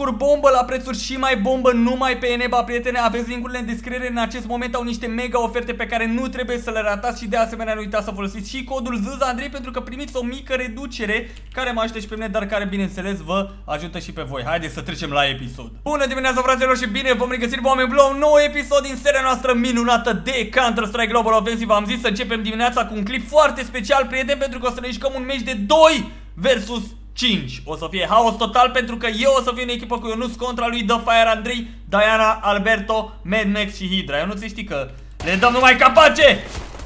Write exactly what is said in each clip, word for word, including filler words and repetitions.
jocuri bombă la prețuri și mai bombă numai pe Eneba, prietene. Aveți linkurile în descriere. În acest moment au niște mega oferte pe care nu trebuie să le ratați și de asemenea nu uitați să folosiți și codul Zâza Andrei pentru că primiți o mică reducere care mă ajută și pe mine, dar care bineînțeles vă ajută și pe voi. Haideți să trecem la episod. Bună dimineața, fraților, și bine v-am regăsit pe oameni blou, un nou episod din seria noastră minunată de Counter-Strike Global Offensive. Am zis să începem dimineața cu un clip foarte special, prieteni, pentru că o să ne jucăm un meci de doi versus cinci. O să fie haos total pentru că eu o să fiu în echipă cu Ionuț contra lui The Fire Andrei, Diana, Alberto, Mad Max și Hydra. Ionuț, știi că le dăm numai capace.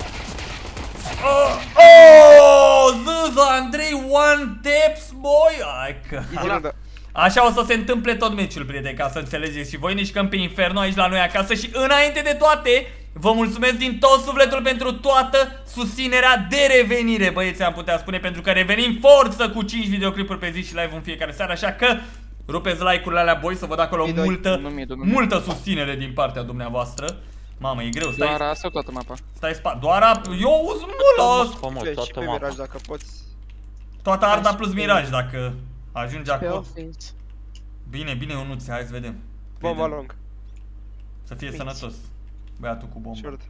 Oh, oh, Zâza Andrei, one taps, boy. Hai că... Așa o să se întâmple tot meciul, prieteni, ca să înțelegeți și voi. Ne jucăm pe Inferno aici la noi acasă și înainte de toate vă mulțumesc din tot sufletul pentru toată susținerea de revenire, băieți, am putea spune, pentru că revenim forță cu cinci videoclipuri pe zi și live în fiecare seară, așa că rupeți like-urile alea, boi, să văd acolo multă, multă susținere din partea dumneavoastră. Mamă, e greu, stai... Doar sau toată mapa? Stai spa, doar a... Eu uz mult și pe Miraj dacă poți. Toată Arda plus Miraj dacă ajunge acolo. Bine, bine, Ionuț, hai să vedem. Bomba long. Să fie sănătos băiatul cu bombă. Short.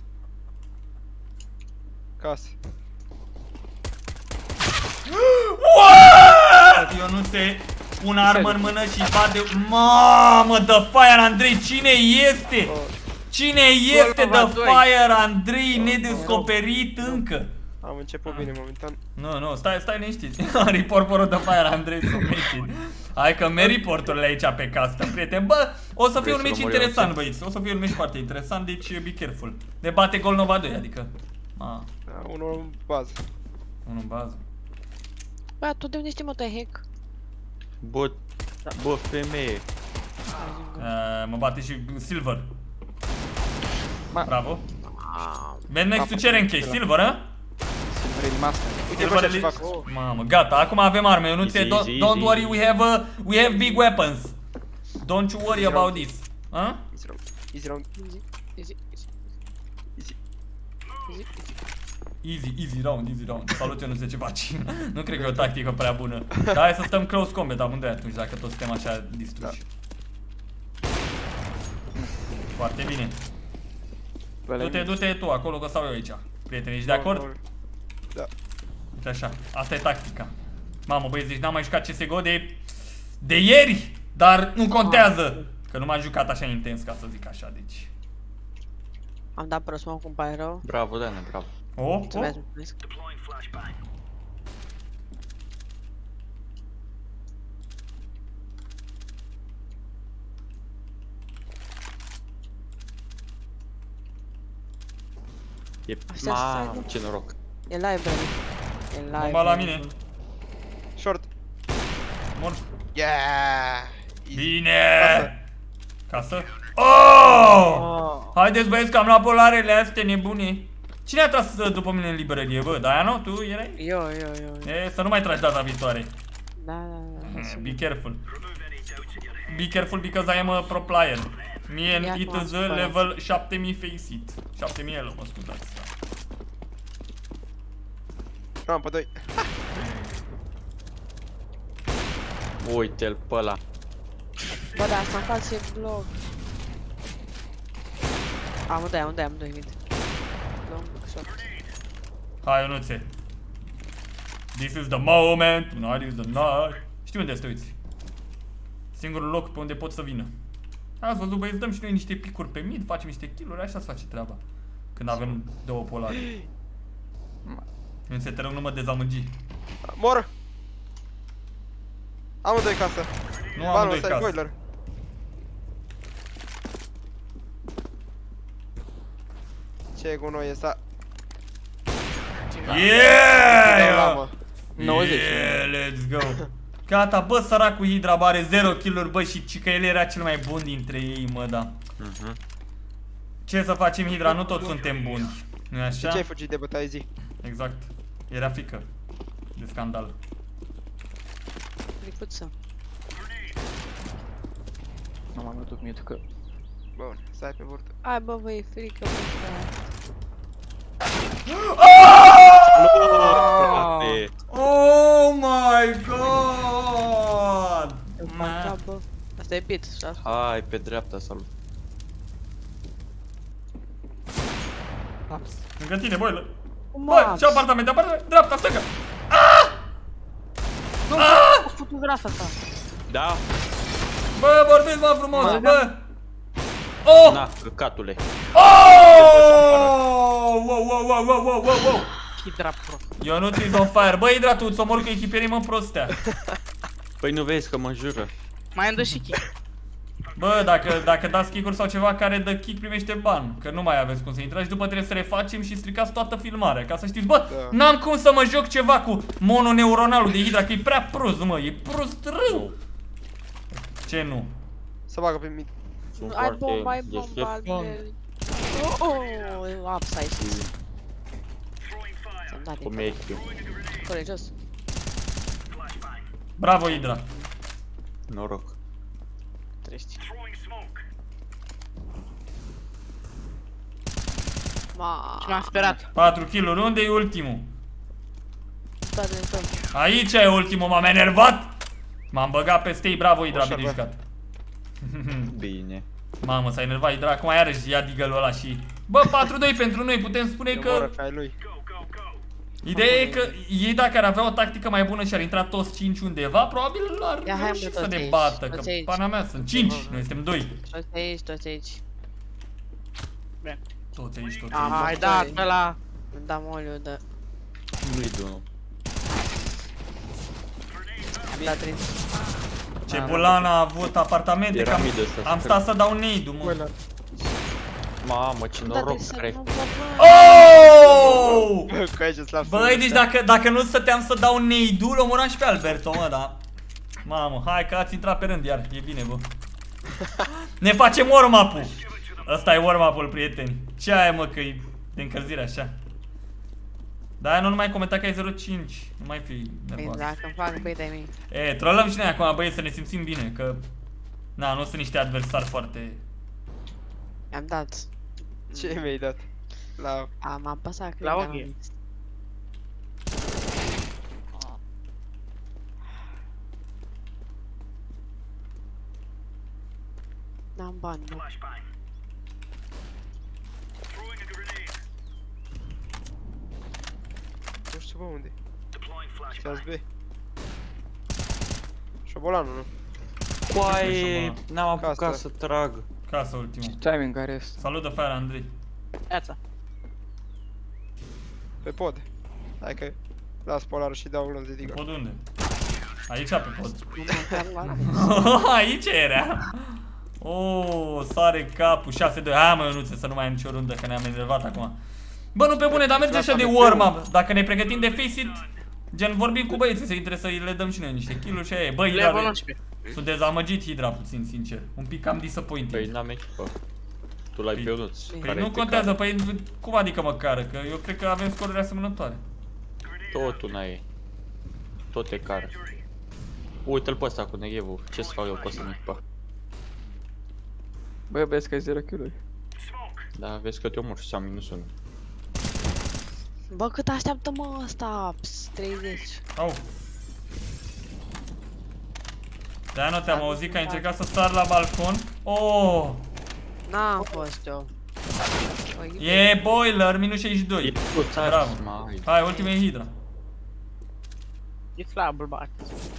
Casă. What? Ionuțe, un armă în mână și bate. Mamă, The Fire Andrei, cine este? Cine este The Fire Andrei nedescoperit încă? Am început bine momentan. Nu, nu, stai, stai liniștit. Report-porul The Fire Andrei submitit. Hai că merg reporturile aici pe castă, prieten. Bă, o să fie un meci interesant, băieți. O să fie un meci foarte interesant, deci be careful. Ne bate gol Nova doi, adică. Ah. Da, unul în bază. Unul în bază. Bă, tu de unde știi, mă, te hack? Bă, bă, femeie. Uh, mă bate și Silver. Bravo. Mad Max, tu ce rank ești? Silver, a? Silver in master. Uite bă ce fac. Mamă, gata, acum avem arme, Ionuțe, don't worry, we have a, we have big weapons. Don't you worry about this. Huh? Easy round, easy round. Easy, easy, easy. Easy, easy round, easy round. Salut, Ionuțe, ce faci? Nu cred că e o tactică prea bună. Dar hai să stăm close combat amândoi atunci, dacă toți suntem așa distruși. Foarte bine. Du-te, du-te tu acolo că stau eu aici. Prieteni, ești de acord? Da. Uite așa, asta e tactica. Mamă, băieți, deci n-am mai jucat C S G O de... de ieri! Dar nu contează! Că nu m-am jucat așa intens, ca să zic așa, deci... Am dat pro smoke cu un pyro. Bravo, Dane, bravo. Oh, oh. Mulțumesc, mulțumesc. E... Mamă, ce noroc. E live, bro. E live. Bomba la mine. Short. Mort. Yeah! Bine! Casă. Oh! Haideți, băieți, că am luat polarele astea nebune. Cine a tras după mine în librărie, bă? Diana, tu erai? Eu, eu, eu. E, să nu mai tragi data viitoare. Da, da, da. Be careful. Be careful because I am a pro player. Me and it is level șapte mii face it. șapte mii elo, mă scuzați. Rampă doi. Uite-l pe ăla. Bă, dar asta-mi face bloc. Amândoi, amândoi, amândoi, mid. Long, short. Hai, Ionuțe. This is the moment, tonight is the night. Știi unde să te uiți? Singurul loc pe unde pot să vină. Ați văzut, băieți, dăm și noi niște picuri pe mid, facem niște kill-uri, așa se face treaba. Când avem două polare. Însă te rog, nu mă dezamăgi. Mor! Amândoi casă. Nu am amândoi casă. Boiler. Ce e cu noi ăsta? Yeah! nouăzeci. Yeah, let's go. Gata, bă, săracul Hydra are zero kill-uri, bă, și ci că el era cel mai bun dintre ei, mă, da. Mhm. Ce să facem, Hydra? Nu toți suntem buni. Nu-i așa? De ce ai fugit de bătaie, zi? Exact. Era frică de scandal. Fricuță. Nu m-am mutat mute că... Bun, stai pe burtă. Hai, bă, bă, e frică, bă, Frate. Oh my god! bă. Asta e bit, așa. Hai, pe dreapta, salut. Ups. Lângă tine, boiler. Bă, Max. ce apartament, apartament, dreapta, stânga. Nu, cu fotografa ta. Da? Bă, vorbiți, mă, frumos, bă. Oh! Na, căcatule. Oh! Wow, wow, wow, wow, wow, wow, wow. Hidra pro. Eu nu ți-s on fire. Bă, Hidra, tu ți-o mor cu echipierii, mă, prostea. Păi nu vezi că mă jură. Mai îmi dă și kick. Bă, dacă, dacă dați kick-uri sau ceva care dă kick primește ban. Că nu mai aveți cum să intrați și după trebuie să refacem și stricați toată filmarea. Ca să știți, bă, Da. n-am cum să mă joc ceva cu mononeuronalul de Hidra, că e prea prost, mă, e prost rău. Ce nu? Să bagă pe mid. Sunt Ai foarte bomba, ai bomba, deștept. albel. Oh, upside. Ți-am dat Cum din e cap. chiu. Corect, jos. Bravo, Hidra. Noroc. Trești. Ma. Și m-am sperat. patru kill-uri, unde e ultimul? Toate din tot. Aici e ultimul, m-am enervat. M-am băgat peste ei, bravo, Hidra, Așa, bine bă. jucat. Bine. Mamă, s-a enervat Hidra, acum iarăși ia digălul ăla și... Bă, patru doi pentru noi, putem spune Eu că... moră ca ai lui. Ideea e că ei dacă ar avea o tactică mai bună și ar intra toți cinci undeva, probabil ar Ia, hai, reuși mă, să toți ne aici, bată, că toți aici. pana mea sunt cinci, noi suntem doi. Toți aici, toți aici. Bine. Toți aici, toți Ah, aici. hai da, pe la... Da, moliu, da. Nu-i unul. Am dat trei. Ce bulan a avut apartamente, că am, Piramidă ăsta, am sper. stat să dau nade-ul, mă. Mamă, ce Am dat noroc trei are. să nu vă Oh! Bă, că aici slab. Băi, deci dacă, dacă nu stăteam să dau nade-ul, omoram și pe Alberto, mă, da. Mamă, hai că ați intrat pe rând iar, e bine, bă. Ne facem warm-up-ul. Ăsta e warm-up-ul, prieteni. Ce ai, mă, că e de încălzire așa. Da, nu numai comenta că ai zero cinci. Nu mai fi Păi nervoasă. dacă îmi fac băi de-ai mei. E, trollăm și noi acum, băi, să ne simțim bine, că... Na, nu sunt niște adversari foarte... Mi-am dat. Ce mi-ai dat? La... A, m-am pasat, cred La că ochi. am- N-am bani, nu. Nu știu, bă, unde? Știați B. Șobolanul, nu? Coaie, n-am apucat Casă. să trag. Casă ultimul. Timing are asta. Salută Fire Andrei. Iața. Pe pod. Hai că las polarul și dau glonț de diga. Pod unde? Aici pe pod. Nu mă luat. Aici era. Oh, sare capul. șase doi. Hai, mă, Ionuțe, să nu mai am nicio rundă, că ne-am enervat acum. Bă, nu pe bune, dar merge așa de warm-up. Dacă ne pregătim de face-it, gen vorbim cu băieții, să intre să le dăm și noi niște kill-uri și aia e. Bă, Level Hidra, unsprezece. sunt dezamăgit, Hidra, puțin, sincer. Un pic cam disappointed. Păi n-am echipă. Tu l-ai Păi- pe Ionuț. Păi care nu te contează, care. păi cum adică măcar, că eu cred că avem scoruri asemănătoare. Tot una e. Tot e care. Uite-l pe ăsta cu neghevul. Ce să fac eu cu ăsta în echipă? Băi, vezi că ai zero kill-uri. Da, vezi că te omor și am minus unu. Bă, cât așteaptă mă ăsta? Ps, treizeci. Au. De-aia nu te-am auzit că ai încercat să sar la balcon. Oh! N-am fost eu. Băi, E boiler, minus șaizeci și E doi. tot Bravo. mai. Hai, ultimul e Hidra. E slab, bărbat.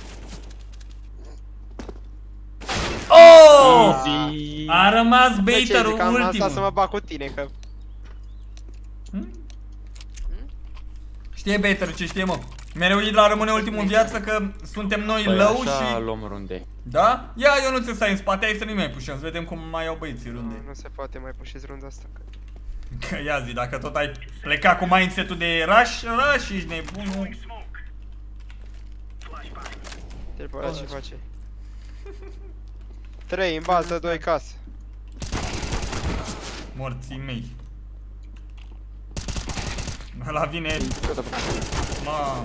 Oh! Easy. A rămas Bă, ce zic, baiterul am lansat să ultimul. mă bag cu tine, că... Hmm? Știe baiterul ce știe, mă. Mereu Hidra rămâne ultimul în viață că suntem noi Păi low așa și... luăm runde. Da? Ia, eu nu ți stai în spate, hai să nu mai pușăm, să vedem cum mai au băieții Nu, runde. nu se poate mai pușezi runda asta. Că... Că ia zi, dacă tot ai plecat cu mindset-ul de rush, rush, ești nebun, nu? Te-l pe ce face. trei în bază, doi casă. Morții mei. Ăla vine... Ma.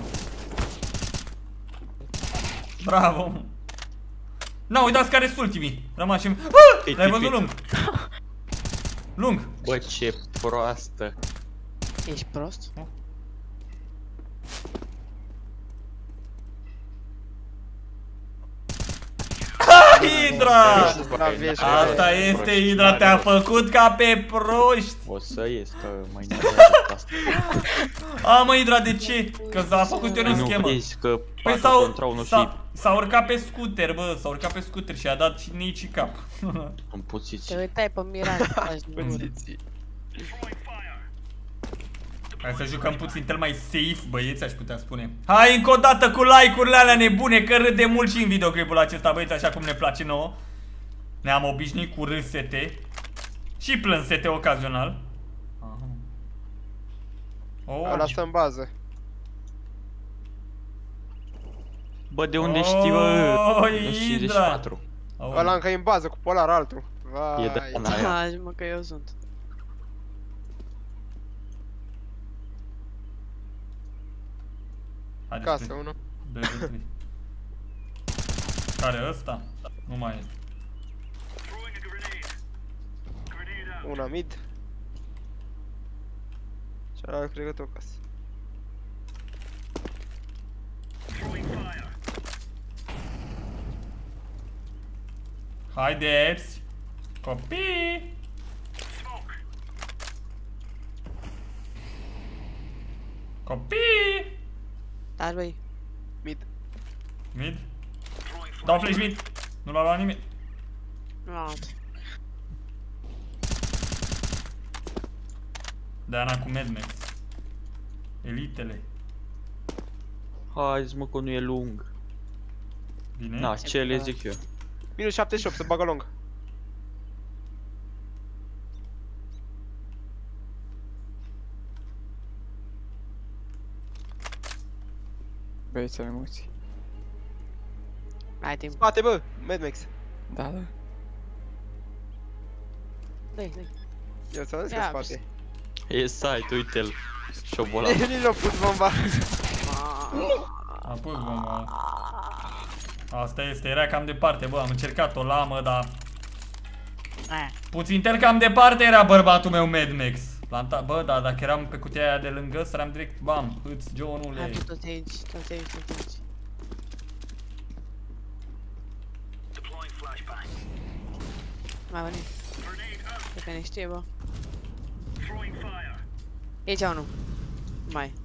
Bravo. Na, uitați care sunt ultimii. Rămași în... Ah! L-ai văzut lung. Lung. Bă, ce proastă. Ești prost? Ah, Hidra! Hidra! La viești, Asta băi. este Hidra, te-a făcut ca pe proști! O să ies, că mai nervează asta. A, mă, Hidra, de ce? Că s-a făcut eu în Nu schemă. vezi că Păi patru s-au, contra unul și s-a, s-a urcat pe scooter, bă, s-a urcat pe scooter și a dat și nici cap. în puțiți. Te uitai pe Miraj, faci din gură. Poziții. Hai să jucăm puțin cel mai safe, băieți, aș putea spune. Hai încă o dată cu like-urile alea nebune, că râde mult și în videoclipul acesta, băieți, așa cum ne place nouă. Ne-am obișnuit cu râsete și plânsete ocazional. Aha. Ăla Oh, stă în bază. Bă, de unde știi, bă? Oh, cincizeci și Hidra. patru. oh. Ăla încă e în bază cu polar altul. Vai. E de ana aia. Da, mă că eu sunt. Haide, Casă, spre- unul. doi, doi, trei. Care ăsta? Nu mai e. Una mid. Celălalt cred că tot casă. Haideți! Copii! Copii! Dar băi, Mid. Mid? Dau flash mid! Nu l-a luat nimeni. nu am luat. Diana cu Mad Max. Elitele. Hai, mă, că nu e lung. Bine? Na, ce le zic eu? Minus șaptezeci și opt, se bagă lung. Băieți, am emoții. Ai timp. Spate, bă! Mad Max. Da, da. Dă-i, dă-i. Eu ți-am zis că Ia, spate. E site, uite-l. Șobolan. Nici nu a pus bomba. A pus bomba. Asta este, era cam departe, bă, am încercat o lamă, dar... Aia. Puțin tel cam departe era bărbatul meu Mad Max. Planta, bă, dar dacă eram pe cutia aia de lângă, săream direct, bam, hâț, Hai, Johnule. tu tot aici, tot aici, tot aici. Mai venit. Cred că ne știe, bă. E aici unul. Mai.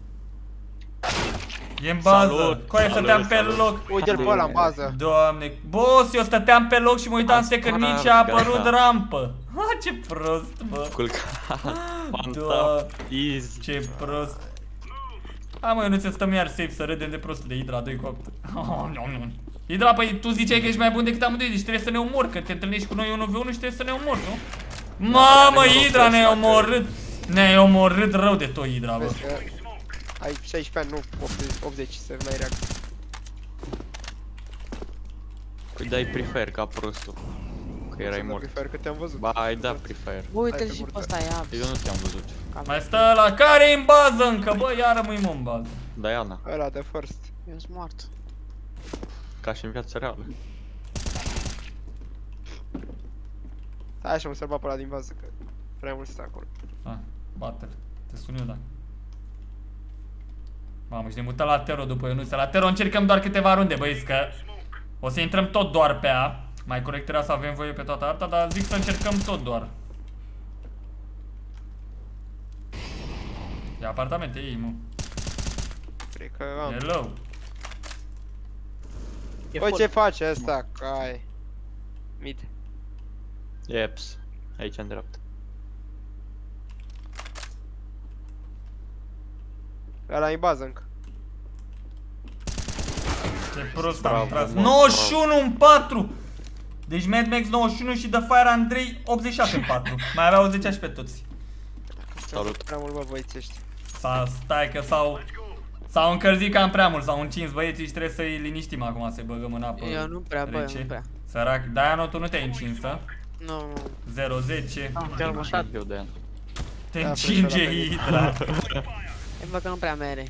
E în bază, Salut, coaie, salut, stăteam pe salut. loc. Uite-l pe ăla în bază. Doamne, boss, eu stăteam pe loc și mă uitam Asta, second mid și a apărut gata. rampă. Ha, ce prost, bă. Culcat. Da. Fanta. Easy. Ce prost. A, mă, eu nu ți stăm iar safe să râdem de prostul de Hidra doi cu opt. Oh, nu, nu. Hidra, păi tu ziceai că ești mai bun decât amândoi, deci trebuie să ne omori, că te întâlnești cu noi unu v unu și trebuie să ne omori, nu? Mamă, Hidra, ne-ai omorât. Ne-ai omorât rău de tot, Hidra, bă. Vezi că ai șaisprezece ani, nu optzeci, să mai reacție. Păi dai prefer ca prostul. Că erai mort. Prefer că te-am văzut. Ba, ai dat prefer. Bă, uite-l Hai, și pe pe ăsta, ia. Eu nu te-am văzut. Mai stă la care în bază încă, bă, iar rămâi mă în bază. Diana, Ăla de first. Eu sunt mort. ca și în viața reală. Hai așa, mă să-l bat pe ăla din bază, că prea mult stă acolo. Ha, bate-l. Te sun eu, da. Mamă, și ne mutăm la Tero după Ionuț. La Tero încercăm doar câteva runde, băieți, că o să intrăm tot doar pe A. Mai corect era să avem voie pe toată harta, dar zic să încercăm tot doar. E apartamente ei, mă. Cred că am. Hello. E Băi, full. ce face ăsta? Cai. Mid. Yeps. Aici în dreapta. Ăla e în bază încă. Ce prost am Bravo, tras. mă, nouăzeci și unu în patru. Deci Mad Max nouăzeci și unu și The Fire Andrei optzeci și șase în patru. Mai aveau zece și pe toți. Salut. Prea mult, bă, băiețești. Sa, stai că s-au S-au încălzit cam prea mult, s-au încins băieții și trebuie să-i liniștim acum, să-i băgăm în apă Eu nu prea, bă, eu rece. nu prea. Sărac, Diana, tu nu te-ai încins, da? Nu, nu. zero zece. Am chiar măsat. Eu de an. Te Da, încinge fresh-ul ăla Hidra. E bă că nu prea mere.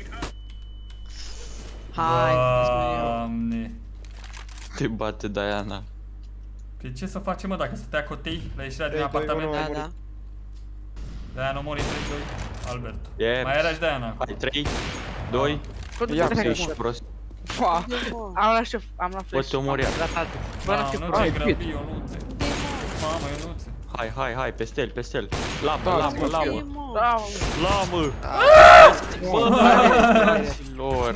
Hai, Doamne. Te bate Diana. Pe ce să facem, mă, dacă stătea cotei la ieșirea din trei, doi, apartament? unu. da, murit. da. Diana a murit trei doi. Albert. Yeps. Mai era și Diana. Hai, trei, doi, Tot Ia, de ești acum. prost. Pua. Am la șef, am la Bă, flash. te omori. Bă, nu știu nu cum. ce Ai, grăbi, fit. Ionuțe. Mamă, Ionuțe. Hai, hai, hai, pe stel, pe stel. Lamă, Da, lamă, lamă. Da, Lamă! Bă, fraților!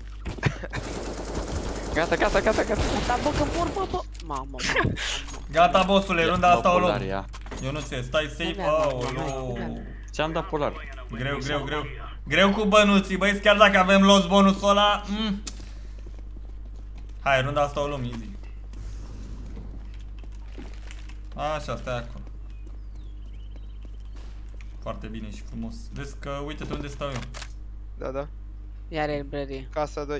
Gata, gata, gata, gata. Da, bă, că mor, bă, bă. Mamă, mamă. Gata, bossule, runda asta o luăm. Ia. Ionuțe, stai safe. Nu mi-am dat, Aoleu. nu mi-am Ți-am dat polar. Greu, greu, greu. Greu cu bănuții, băi, chiar dacă avem lost bonusul ăla. Mm. Hai, runda asta o luăm easy. Așa, stai acolo. Foarte bine și frumos. Vezi că, uite-te unde stau eu. Da, da. Iar el, Brady. Casa doi.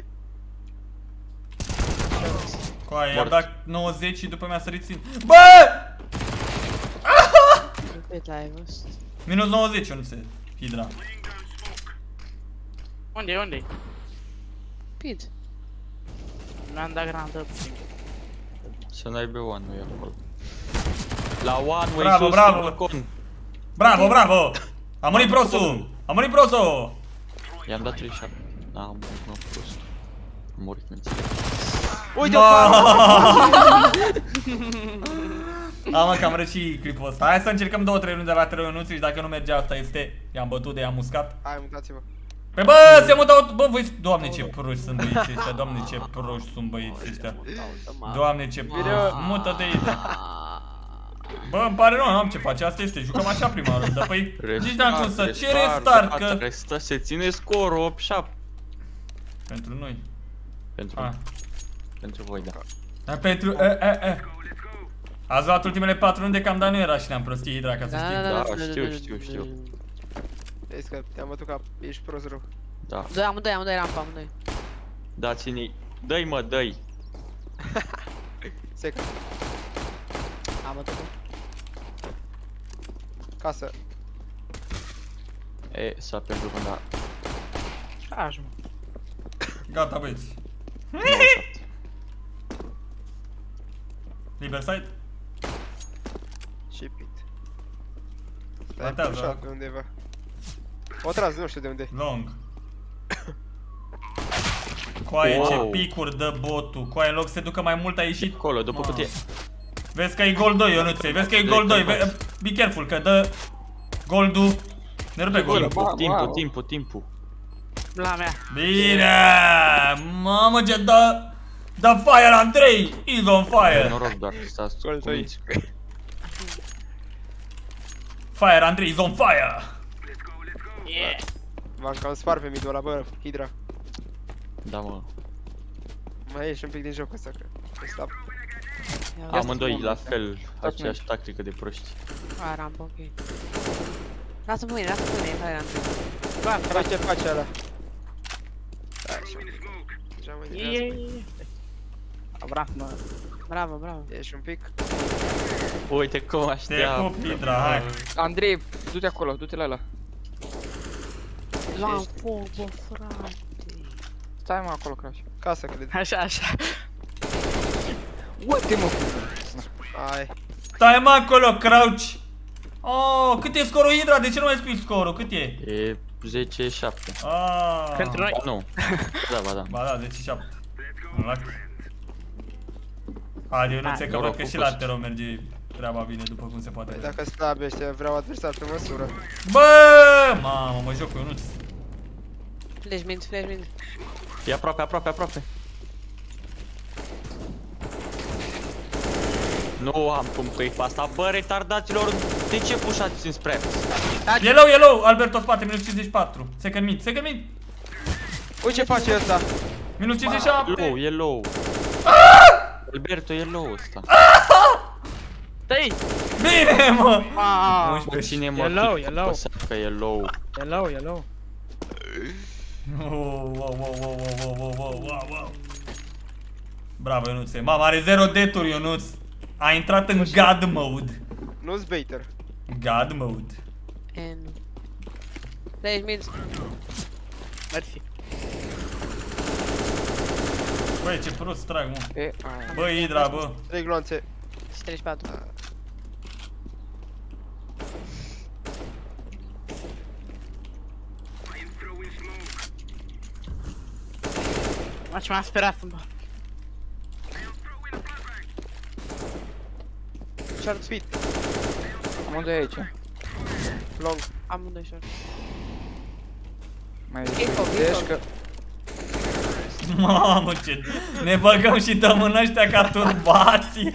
Coaie, i-am Mort. dat nouăzeci și după mi-a sărit țin. Bă! Uite, ai văzut. Minus nouăzeci, nu se. Hidra. unde e, unde e? Pid. Mi-am dat granată. Să n-ai be one, nu e acolo. La one, way Bravo, sus, bravo. balcon. Bravo, bravo! A murit prosul! A murit prosul! I-am dat treizeci și șapte. Da, am murit, m-am fost. Am murit, mențin. Uite-o! Am mă, că am răcit clipul ăsta. Hai să încercăm două trei runde la trei minuți și dacă nu merge asta este. I-am bătut de i-am muscat. Hai, mutați-vă. Pe bă, se mutau, bă, voi, doamne ce proști sunt băieții ăștia, doamne ce proști sunt băieții ăștia. Doamne ce proști, mută-te aici. Bă, îmi pare rău, n-am ce face, asta este, jucăm așa prima rundă, păi, nici n-am cum să ce restart, că... Restart, se ține scorul opt șapte. Pentru noi. Pentru, Ah. pentru voi, da. Dar pentru, e, e, e. Ați luat ultimele patru runde, cam da nu era și ne-am prostit Hidra, ca să Da, știi. da, da, Da, da, știu, da, știu, da, știu. da. Vezi că te-am bătut cap, ești prost rău. Da. Doi, amândoi, amândoi rampa, amândoi. Dați-ne, dă-i mă, dă-i. Sec. Am bătut. Casă. E, s-a pierdut până la Așa, mă. Gata, băieți. nouăzeci și șapte. Liber side? Și pit. Stai, Ratează. pușat pe undeva. O tras, nu știu de unde. Long. Coaie, ce Wow. picuri dă botul. Coaie, în loc să se ducă mai mult a ieșit. Acolo, după Mamă. cutie. Vezi că e gol doi, Ionuțe. Vezi că e gol doi. Ve- Be careful că dă goldul. Ne rupe golul. Timpul, timpul, wow. timpul, timpul. La mea. Bine! Mamă, ce dă... The fire, Andrei! Is on fire! Noroc doar, stați Gol doi. cuminți. Fire, Andrei, is on fire! Yeah. V-am cam spart pe midul ăla, bă, Hidra. Da, mă. Mai ieși un pic din jocul ăsta, că... Ăsta... Amândoi, la fel, aceeași tactică de proști. A, rampa, ok. Lasă-mă mâine, lasă-mă mâine, care rampa. Bă, Hai ce face ăla. Da, așa. Deja mă e, e, interesează. e. Abra, mă. Bravo, bravo. Ieși un pic. Uite cum Te așteaptă. pup, Hidra, hai! Andrei, du-te acolo, du-te la ăla. Luam foc, bă, frate. Stai mă acolo, Crash. Casă, cred. Așa, așa. Uite mă! Hai. Stai mă acolo, crouch! Oh, cât e scorul, Hidra? De ce nu mai spui scorul? Cât e? E zece șapte. Ah. Pentru noi. Ba nu. Da, ba da. Ba da, zece șapte. Haide, eu nu înțeleg că Noroc văd că cu și la cost. Tero merge treaba bine după cum se poate. Păi dacă slab ăștia, vreau adversar pe măsură. Bă, mamă, mă joc cu Ionuț. Flash mid, flash mid. E aproape, aproape, aproape. Nu am cum cu ei pe asta. Bă, retardaților, de ce pușați înspre? Yellow, yellow, Alberto spate, minus cincizeci și patru. Second mid, second mid. Uite ce face ăsta. Minus cincizeci și șapte. Low, e low. Alberto, e low ăsta. Dă-i! Bine, mă. Wow. Mă, unsprezece. cine mă E low, chic e low. păsa că e low. E low, e low. Wow, wow, wow, wow, wow, wow, wow, wow, wow. Bravo, Ionuțe. Mama, are zero deturi, Ionuț. A intrat în God mode. Nu-s baiter. God mode. N. Flash mid. Mersi. Băi, ce prost trag, mă. E, aia. Bă, Hidra, bă. Trei gloanțe. Și treizeci și patru. Ma ce m-a sperat în bă. Short speed. Amândoi aici. Long. Amândoi short. Mai Info, vedeți info. că... Mamă, ce... Ne băgăm și dăm în ăștia ca turbații.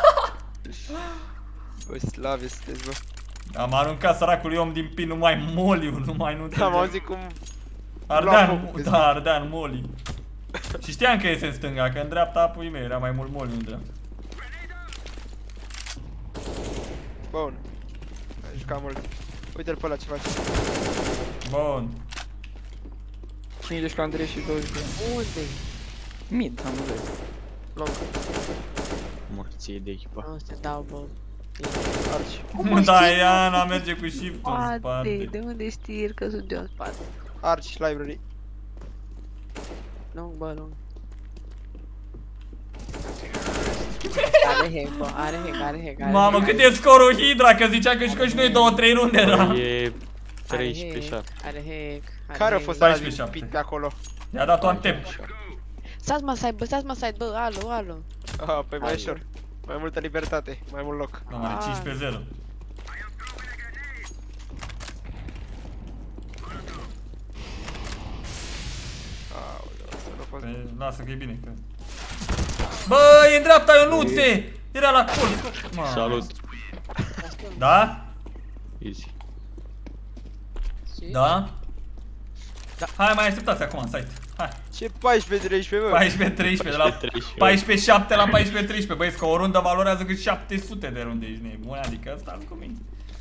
Băi, slave sunteți, bă. Am aruncat săracului om din pin, numai moliu, numai nu Am înțeleg. auzit cum... Ardean, da, Ardean, moli. Și știam că iese în stânga, că în dreapta apui mei era mai mult moliu în dreapta. Bun. Ai jucat mult. Uite-l pe ăla ce face. Bun. cincizeci la Andrei și douăzeci de ani. Unde? Mid, amândoi. Long. Morție de echipă. Nu se dau, bă. Arci. Da, Iana merge cu shift-ul în Spate, spate. de unde știi că sunt eu în spate? Arci, library. Long, bă, long. Are hack, bă, are hack, are hack, are Mamă, hack. cât e scorul Hydra, că zicea că jucăm și noi două trei runde, da? Bă, e Are treisprezece hack, șapte. are hack, are Care a hack. fost ăla paisprezece din șapte. pit pe acolo? I-a dat un tep. Stați mă side, bă, stați mă side, bă, alo, alo. Ah, păi mai Alo. ușor. Mai multă libertate, mai mult loc. Nu, are cincisprezece zero. Aoleu, asta nu a fost. Păi, lasă că e bine, că... Bă, e în dreapta, Ionuțe! Era la colț. Mamă. Salut! Da? Easy. Da? Da. Hai, mai așteptați acum în site. Hai. Ce paisprezece treisprezece, bă? paisprezece treisprezece, de la treisprezece. paisprezece șapte la paisprezece treisprezece. Băieți, că o rundă valorează cât șapte sute de runde, ești nebun, adică asta cu mine.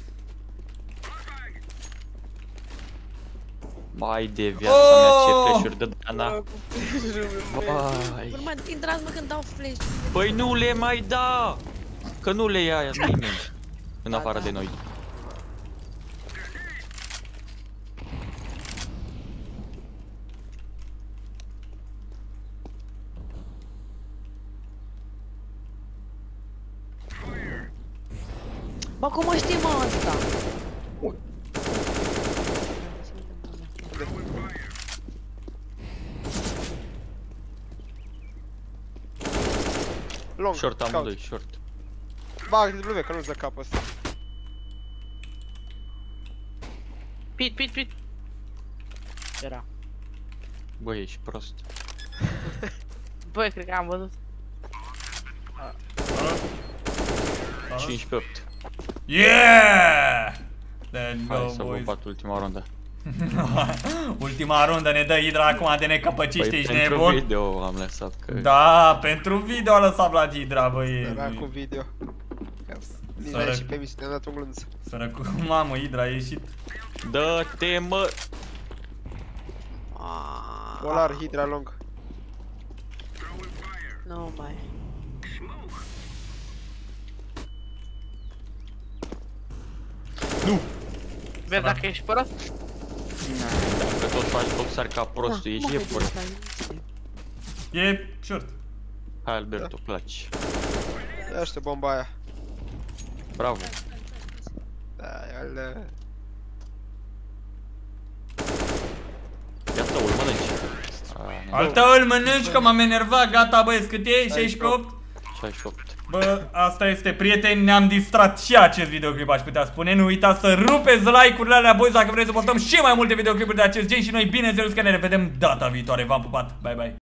Mai de viața mea, ce Oh! flash-uri dă Dana. Vai. Urmă, intrați mă când dau flash. Păi nu le mai da! Că nu le ia nimeni. În Da, afară da. de noi. Bă, cum mă știi, mă, ăsta? Long. Short caut. amândoi, short. Bagă W, că nu-ți dă capul ăsta. Pit, pit, pit. Era. Bă, ești prost. Băi, cred că am văzut. cinci pe opt. Yeah! Let's Hai go, să vă boys. bat ultima rundă. Ultima rundă ne dă Hydra acum de necăpăciște, Păi ești pentru nebun? video am lăsat că... Da, pentru video a lăsat la Hydra, băi. Era cu video. Nici Sărăc. n-ai și pe mine, ne-am dat un glunț. Sărăcu, mamă, Hydra a ieșit. Dă-te, mă! Ah, Polar, Hydra, long. nu mai. Vezi dacă ești prost? Dacă tot faci boxar ca prostul, ești e prost. E short. Hai, Alberto, place. Ia știu bomba aia. Bravo. Da, el... Iată, îl mănânci. A, Altă îl mănânci că m-am enervat, gata băieți, cât e? șaisprezece opt? șaizeci și opt. Bă, asta este, prieteni, ne-am distrat și acest videoclip, aș putea spune. Nu uitați să rupeți like-urile alea, boys, dacă vreți să postăm și mai multe videoclipuri de acest gen. Și noi, bineînțeles că ne revedem data viitoare. V-am pupat, bye bye.